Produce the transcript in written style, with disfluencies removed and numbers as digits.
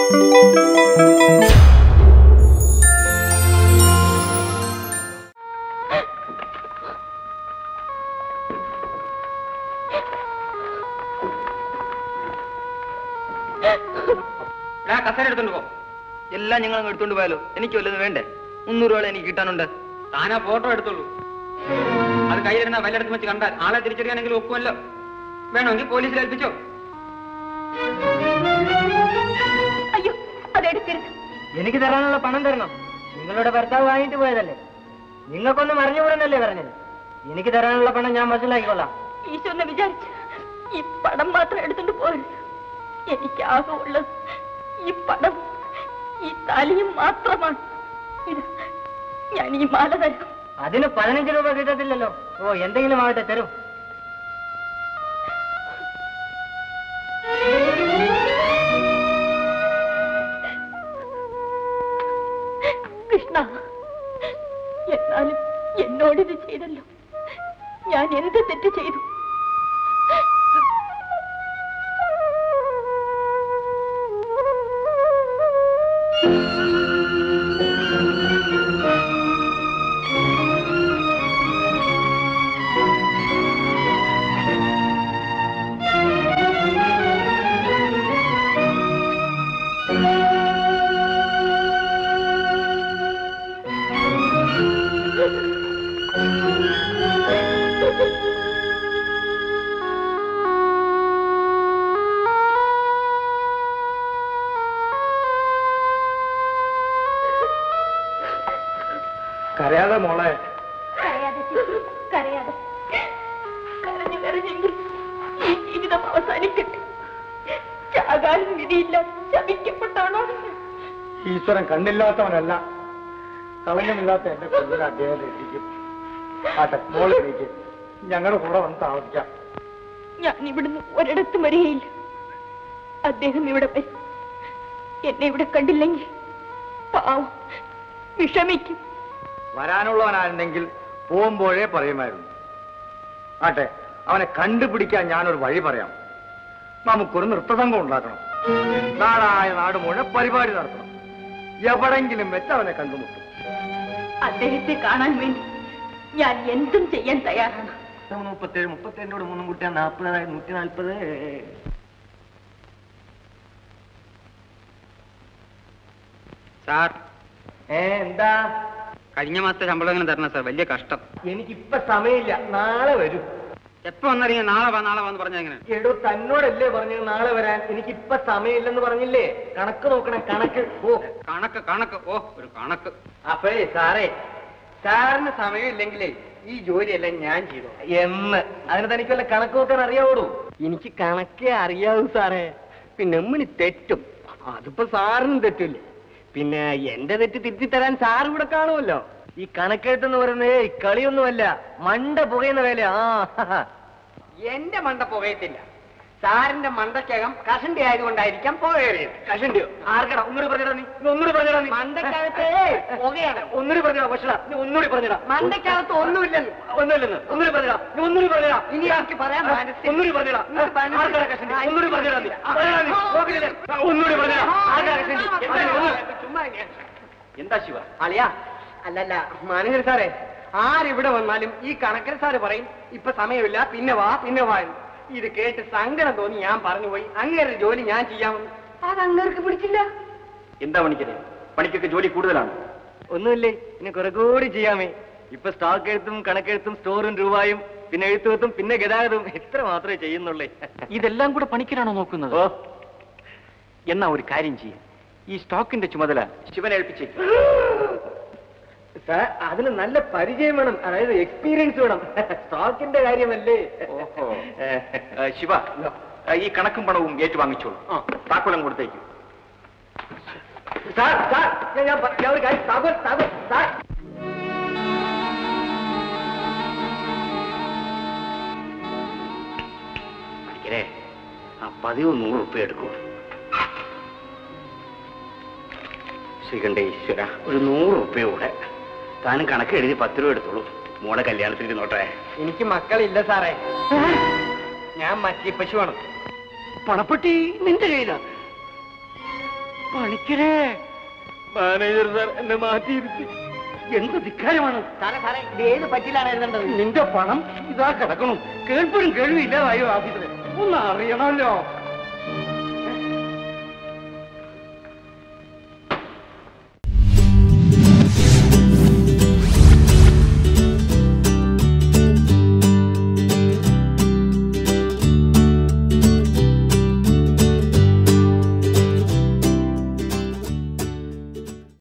കസേര എടുത്തോണ്ട് പോ. എല്ലാം ഞങ്ങൾ എടുത്തോണ്ട് പോയാലോ? എനിക്ക് വല്ലതും വേണ്ടേ? 300 രൂപ എനിക്ക് കിട്ടാനുണ്ട്. താനാ ഫോട്ടോ എടുത്തോളൂ. അത് കയ്യിലിരുന്ന വല്ലയിടത്തും വെച്ച് കണ്ടാൽ ആളെ തിരിച്ചറിയാനെങ്കിലും ഒക്കുമല്ലോ. വേണമെങ്കിൽ പോലീസിൽ ഏൽപ്പിച്ചോ. അയ്യോ, അതെടുക്കരുത്. എനിക്ക് തരാനുള്ള പണം തരണം. നിങ്ങളുടെ ഭർത്താവ് വാങ്ങിട്ട് പോയതല്ലേ? നിങ്ങൾക്കൊന്നും അറിഞ്ഞുകൂടെന്നല്ലേ പറഞ്ഞത്? എനിക്ക് തരാനുള്ള പണം ഞാൻ മനസ്സിലാക്കിക്കൊള്ളാം. ഈശോ എന്ന് വിചാരിച്ച് ഈ പണം മാത്രം എടുത്തോണ്ട് പോകരുത്. എനിക്ക് ആകെയുള്ളത് ഈ പണം, ഈ താലിയും മാത്രമാണ്. ഇത് ഞാൻ ഈ മാല തരാം. അതിന് 15 രൂപ കിട്ടത്തില്ലല്ലോ. ഓ, എന്തെങ്കിലും ആവട്ടെ, തരൂ. കൃഷ്ണ, എന്നാലും എന്നോടിത് ചെയ്തല്ലോ. ഞാൻ എന്ത് തെറ്റ് ചെയ്തു? കരയാതെ മോളെ. കരയാതെ കരഞ്ഞു കരഞ്ഞെങ്കിൽ ഈ ജീവിതം അവസാനിക്കട്ടെ. ചാകാനും വിധിയില്ല. ശപിക്കപ്പെട്ടാണോ? ഈശ്വരൻ കണ്ണില്ലാത്തവനല്ല, കളങ്കമില്ലാത്ത എന്റെ കുഞ്ഞിനെ അദ്ദേഹം എത്തിക്കും. ആട്ടെ, മോളെ എനിക്ക് ഞങ്ങളുടെ കൂടെ വന്ന് താമസിക്കാം. ഞാൻ ഇവിടുന്ന് ഒരിടത്തും വരികയില്ല. അദ്ദേഹം ഇവിടെ വരും. എന്നെ ഇവിടെ കണ്ടില്ലെങ്കിൽ പാവം വിഷമിക്കും. വരാനുള്ളവനായിരുന്നെങ്കിൽ പോകുമ്പോഴേ പറയുമായിരുന്നു. ആട്ടെ, അവനെ കണ്ടുപിടിക്കാൻ ഞാനൊരു വഴി പറയാം. നമുക്കൊരു നൃത്തസംഘം ഉണ്ടാക്കണം. നാടായ നാട് മുഴുവൻ പരിപാടി നടത്തണം. എവിടെങ്കിലും വെച്ച് അവനെ കണ്ടുമുട്ടും. അദ്ദേഹത്തെ കാണാൻ വേണ്ടി ഞാൻ എന്തും ചെയ്യാൻ തയ്യാറാണ്. 37, 37 3 കൂട്ടിയാൽ 40, 140. സാർ, എന്താ? കഴിഞ്ഞ മാസത്തെ ശമ്പളം എങ്ങനെ തരണം സാർ? വലിയ കഷ്ടം. എനിക്കിപ്പൊ സമയമില്ല, നാളെ വരും. എപ്പോ വന്നറിയാം? നാളെ വാന്ന് പറഞ്ഞ എങ്ങനെ? എടോ, തന്നോടല്ലേ പറഞ്ഞത് നാളെ വരാൻ? എനിക്കിപ്പൊ സമയമില്ലെന്ന് പറഞ്ഞില്ലേ? കണക്ക് നോക്കണം, കണക്ക്. ഓ, കണക്ക്. ഓ, ഒരു കണക്ക്. അപ്പോഴേ സാറേ, സാറിന് സമയമില്ലെങ്കിലേ ഈ ജോലിയെല്ലാം ഞാൻ ചെയ്തു എന്ന്. അതിന് തനിക്ക് വല്ല കണക്ക് നോക്കാൻ അറിയാവൂടൂ? എനിക്ക് കണക്കേ അറിയാവൂ സാറേ. പിന്നെ എമ്മണി തെറ്റും. അതിപ്പോ സാറിനും തെറ്റില്ലേ? പിന്നെ എന്റെ തെറ്റ് തിരുത്തി തരാൻ സാർ ഇവിടെ കാണുമല്ലോ. ഈ കണക്കെഴുത്തെന്ന് പറയുന്നേ കളിയൊന്നുമല്ല, മണ്ട പുകയുന്ന വേല. എന്റെ മണ്ട പുകയത്തില്ല. സാറിന്റെ മണ്ടക്കകം കഷണ്ടി ആയതുകൊണ്ടായിരിക്കാം പുകയേറിയത്. കഷണ്ടിയോ? ആർക്കടാ? ഒന്നുകൂടി പറഞ്ഞിടാ നീ. ഒന്നുകൂടി പറഞ്ഞിടാ നീ. മണ്ടക്കകത്ത് പുകയാണ്. ഒന്നുകൂടി പറഞ്ഞിടാ. പക്ഷേ നീ ഒന്നുകൂടി പറഞ്ഞിടാ. മണ്ടക്കകത്ത് ഒന്നുമില്ലെന്ന്. ഒന്നുമില്ലെന്ന് ഒന്നുകൂടി പറഞ്ഞിടാ. നീ ഒന്നുകൂടി പറഞ്ഞിടാ. ഇനി എനിക്ക് പറയാൻ ഒന്നുകൂടി പറഞ്ഞിടാ. ആർക്കടാ കഷണ്ടി? ഒന്നുകൂടി പറഞ്ഞിടാ നീ. ഒന്നുകൂടി പറഞ്ഞിടാ. ആർക്കടാ കഷണ്ടി? ചുമ്മാ എന്താ ശിവ? അളിയാ, അല്ലല്ല മാനേജർ സാറേ, ആരിവിടെ വന്നാലും ഈ കണക്കര സാറ് പറയും ഇപ്പൊ സമയമില്ല, പിന്നെ വാ എന്ന്. ഇത് കേട്ട് സങ്കടം തോന്നി ഞാൻ പറഞ്ഞുപോയി അങ്ങേരുടെ ജോലി ഞാൻ ചെയ്യാമെന്ന്. അത് അങ്ങേർക്ക് പിടിച്ചില്ല. എന്താ പണിക്കരെ? പണിക്കൊക്കെ ജോലി കൂടുതലാണ്. ഒന്നുമില്ലേ, പിന്നെ കുറെ കൂടി ചെയ്യാമേ. ഇപ്പൊ സ്റ്റോക്ക് എഴുത്തും കണക്കെഴുത്തും സ്റ്റോറും രൂപയും പിന്നെ എഴുത്തുവത്തും പിന്നെ ഗതാഗതവും എത്ര മാത്രമേ ചെയ്യുന്നുള്ളേ. ഇതെല്ലാം കൂടെ പണിക്കരാണോ നോക്കുന്നത്? ഓ, എന്നാ ഒരു കാര്യം ചെയ്യാം, ഈ സ്റ്റോക്കിന്റെ ചുമതല ശിവനെ ഏൽപ്പിച്ചേക്ക്. സാർ, അതിന് നല്ല പരിചയം വേണം, അതായത് എക്സ്പീരിയൻസ് വേണം. സ്റ്റോക്കിന്റെ കാര്യമല്ലേ. ഓഹോ. ശിവ, ഈ കണക്കും പണവും ഏറ്റുവാങ്ങിച്ചോളൂ. താക്കോലം കൊടുത്തേക്കും. സാർ സാർ, ഞാൻ ഒരു കാര്യം. താക്കോൽ സാർ. ആ 100 റുപ്യ എടുക്കൂ. ശ്രീകണ്ഠ ഈശ്വര, ഒരു 100 റുപ്യ കൂടെ. താനും കണക്ക് എഴുതി 10 രൂപ എടുത്തോളൂ. മോളെ കല്യാണത്തിന് നോട്ടെ. എനിക്ക് മക്കളില്ല സാറേ, ഞാൻ മറ്റേ പശുവാണ്. പണപ്പെട്ടി നിന്റെ കയ്യിലാണ്. പണിക്കരേ, മാനേജർ സാർ എന്നെ മാറ്റിയിരുത്തി. എന്ത് ധിക്കാരമാണ് സാറേ. സാറേ, ഇത് ഏത് പറ്റിലാണ് എഴുതേണ്ടത്? നിന്റെ പണം ഇതാ കിടക്കണം. കേൾപ്പനും കേൾവി ഇല്ലാതായോ ഓഫീസറെ? ഒന്ന് അറിയണമല്ലോ.